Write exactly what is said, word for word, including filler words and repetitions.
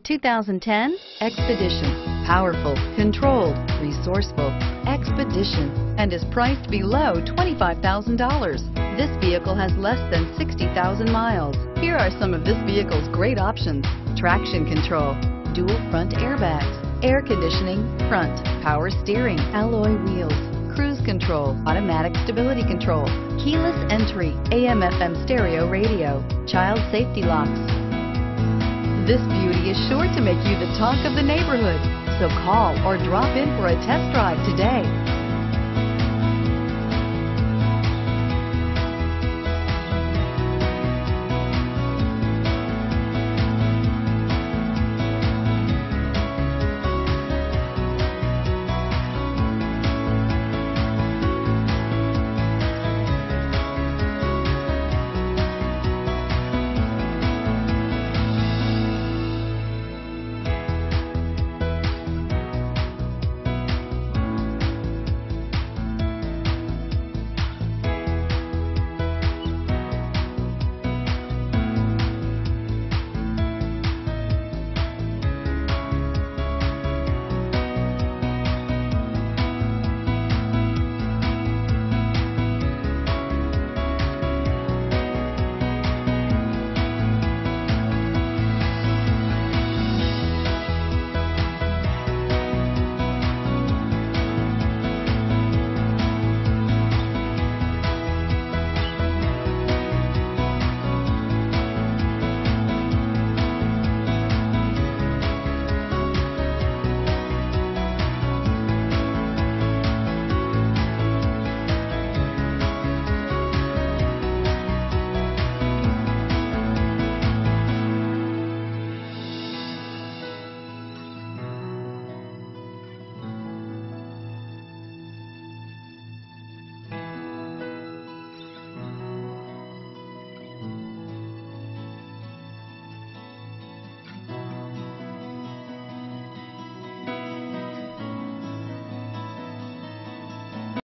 two thousand ten Expedition. Powerful, controlled, resourceful, Expedition, and is priced below twenty-five thousand dollars. This vehicle has less than sixty thousand miles. Here are some of this vehicle's great options: traction control, dual front airbags, air conditioning, front, power steering, alloy wheels, cruise control, automatic stability control, keyless entry, A M F M stereo radio, child safety locks. This beauty is sure to make you the talk of the neighborhood, so call or drop in for a test drive today.